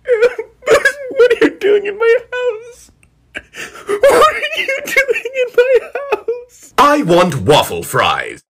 What are you doing in my house? What are you doing in my house? I want waffle fries.